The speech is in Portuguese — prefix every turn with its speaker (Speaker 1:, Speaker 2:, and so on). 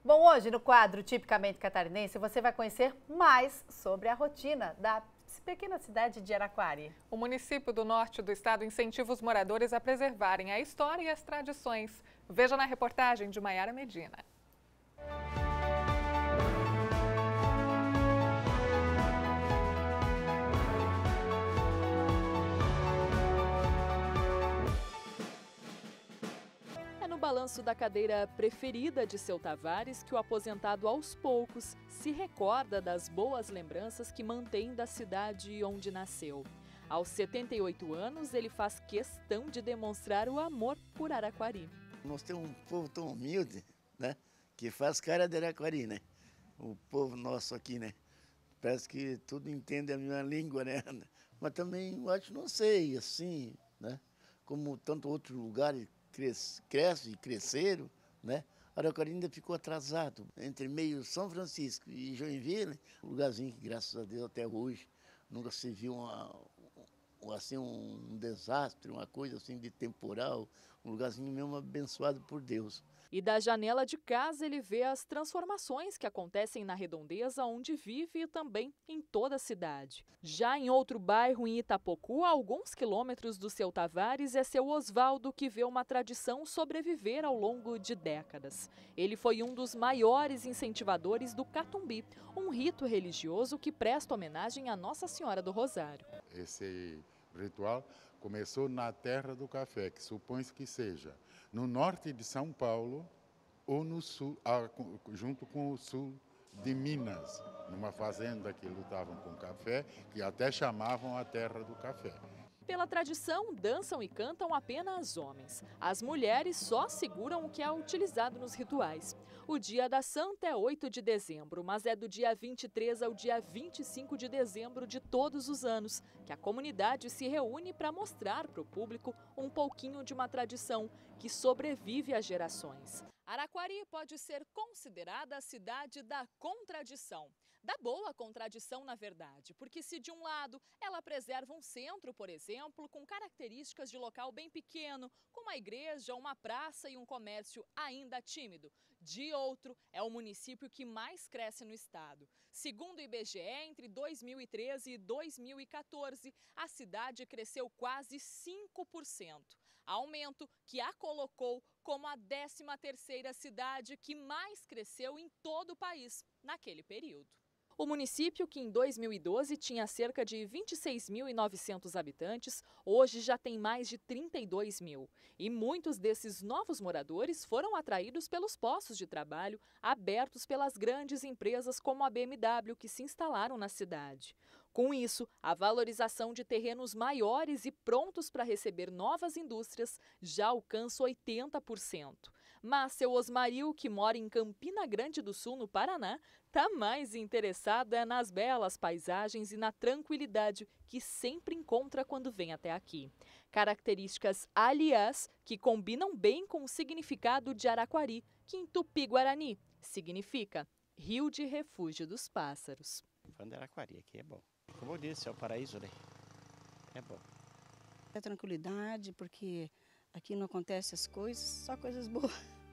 Speaker 1: Bom, hoje no quadro Tipicamente Catarinense você vai conhecer mais sobre a rotina da pequena cidade de Araquari.
Speaker 2: O município do norte do estado incentiva os moradores a preservarem a história e as tradições. Veja na reportagem de Maiara Medina.
Speaker 3: É no balanço da cadeira preferida de seu Tavares que o aposentado aos poucos se recorda das boas lembranças que mantém da cidade onde nasceu. Aos 78 anos, ele faz questão de demonstrar o amor por Araquari.
Speaker 4: Nós temos um povo tão humilde, né, que faz cara de Araquari, né? O povo nosso aqui, né? Parece que tudo entende a minha língua, né? Mas também, eu acho, não sei, assim, né? Como tanto outros lugares crescem e cresceram, né? Araquari ainda ficou atrasado. Entre meio São Francisco e Joinville, um lugarzinho que, graças a Deus, até hoje, nunca se viu assim, um desastre, uma coisa assim de temporal, um lugarzinho mesmo abençoado por Deus.
Speaker 3: E da janela de casa ele vê as transformações que acontecem na redondeza onde vive e também em toda a cidade. Já em outro bairro, em Itapocu, a alguns quilômetros do seu Tavares, é seu Osvaldo que vê uma tradição sobreviver ao longo de décadas. Ele foi um dos maiores incentivadores do Catumbi, um rito religioso que presta homenagem à Nossa Senhora do Rosário.
Speaker 5: Esse ritual começou na terra do café, que supõe-se que seja no norte de São Paulo ou no sul, junto com o sul de Minas, numa fazenda que lutavam com café, que até chamavam a terra do café.
Speaker 3: Pela tradição, dançam e cantam apenas homens. As mulheres só seguram o que é utilizado nos rituais. O dia da Santa é 8 de dezembro, mas é do dia 23 ao dia 25 de dezembro de todos os anos, que a comunidade se reúne para mostrar para o público um pouquinho de uma tradição que sobrevive às gerações. Araquari pode ser considerada a cidade da contradição. Da boa contradição, na verdade, porque se de um lado ela preserva um centro, por exemplo, com características de local bem pequeno, com uma igreja, uma praça e um comércio ainda tímido, de outro é o município que mais cresce no estado. Segundo o IBGE, entre 2013 e 2014, a cidade cresceu quase 5%, aumento que a colocou como a 13ª cidade que mais cresceu em todo o país naquele período. O município, que em 2012 tinha cerca de 26.900 habitantes, hoje já tem mais de 32 mil. E muitos desses novos moradores foram atraídos pelos postos de trabalho abertos pelas grandes empresas como a BMW, que se instalaram na cidade. Com isso, a valorização de terrenos maiores e prontos para receber novas indústrias já alcança 80%. Mas seu Osmaril, que mora em Campina Grande do Sul, no Paraná, está mais interessado nas belas paisagens e na tranquilidade que sempre encontra quando vem até aqui. Características, aliás, que combinam bem com o significado de Araquari, que em Tupi-Guarani significa Rio de Refúgio dos Pássaros.
Speaker 6: Falando de Araquari, aqui é bom. Como eu disse, é o paraíso, né? É bom.
Speaker 7: É tranquilidade, porque aqui não acontecem as coisas, só coisas boas.